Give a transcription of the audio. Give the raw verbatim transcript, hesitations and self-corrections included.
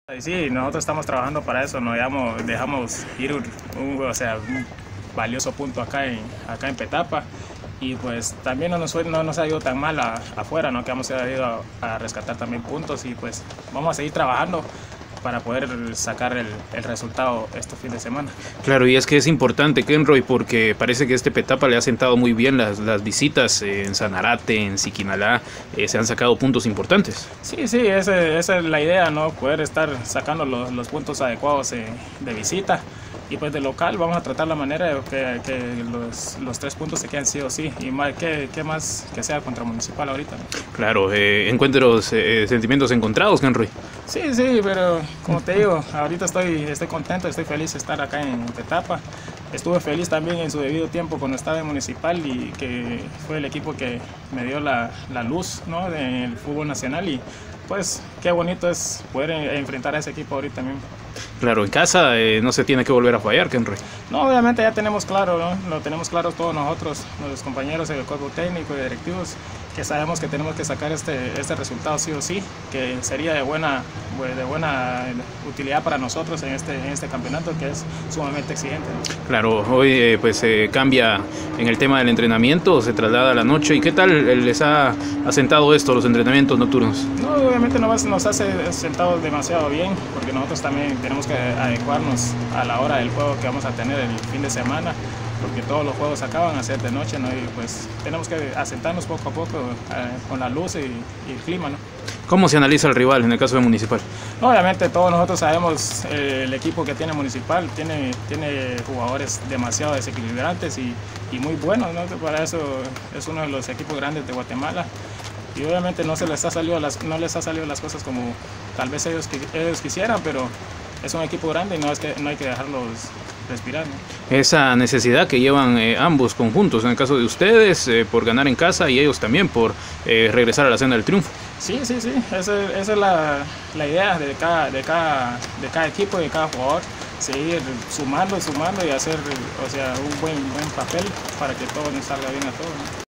Y sí, nosotros estamos trabajando para eso, no dejamos, dejamos ir un, un, o sea, un valioso punto acá en, acá en Petapa, y pues también no nos, no nos ha ido tan mal a, afuera, ¿no? Que hemos ido a, a rescatar también puntos, y pues vamos a seguir trabajando para poder sacar el, el resultado este fin de semana. Claro, y es que es importante, Kenroy, porque parece que este Petapa le ha sentado muy bien las, las visitas eh, en Sanarate, en Siquinalá, eh, se han sacado puntos importantes. Sí, sí, ese, esa es la idea, ¿no? Poder estar sacando los, los puntos adecuados eh, de visita. Y pues de local vamos a tratar la manera de que, que los, los tres puntos se queden sí o sí. Y más, ¿qué, qué más que sea contra Municipal ahorita, ¿no? Claro, eh, encuentros, eh, sentimientos encontrados, Kenroy. Sí, sí, pero como te digo, ahorita estoy, estoy contento, estoy feliz de estar acá en Petapa. Estuve feliz también en su debido tiempo cuando estaba en Municipal, y que fue el equipo que me dio la, la luz, ¿no?, del fútbol nacional, y pues qué bonito es poder enfrentar a ese equipo ahorita mismo. Claro, en casa eh, no se tiene que volver a fallar, Kenroy. No, obviamente ya tenemos claro, ¿no? Lo tenemos claro todos nosotros, los compañeros del cuerpo técnico y directivos, que sabemos que tenemos que sacar este, este resultado sí o sí, que sería de buena, de buena utilidad para nosotros en este, en este campeonato, que es sumamente exigente, ¿no? Claro, hoy eh, pues eh, cambia en el tema del entrenamiento, se traslada a la noche. ¿Y qué tal les ha asentado esto, los entrenamientos nocturnos? No, obviamente nos, nos hace sentado demasiado bien, porque nosotros también tenemos que adecuarnos a la hora del juego que vamos a tener el fin de semana, porque todos los juegos acaban a ser de noche, ¿no? Y pues tenemos que asentarnos poco a poco eh, con la luz y, y el clima, ¿no? ¿Cómo se analiza el rival en el caso de Municipal? Obviamente todos nosotros sabemos eh, el equipo que tiene Municipal, tiene, tiene jugadores demasiado desequilibrantes y, y muy buenos, ¿no? Para eso es uno de los equipos grandes de Guatemala, y obviamente no, se les ha salido las, no les ha salido las cosas como tal vez ellos, ellos quisieran, pero es un equipo grande y no, es que, no hay que dejarlos respirar, ¿no? Esa necesidad que llevan eh, ambos conjuntos, en el caso de ustedes eh, por ganar en casa, y ellos también por eh, regresar a la senda del triunfo. Sí, sí, sí, esa, esa es la, la idea de cada, de, cada, de cada equipo y de cada jugador, seguir sumando y sumando y hacer, o sea, un buen, buen papel para que todo nos salga bien a todos, ¿no?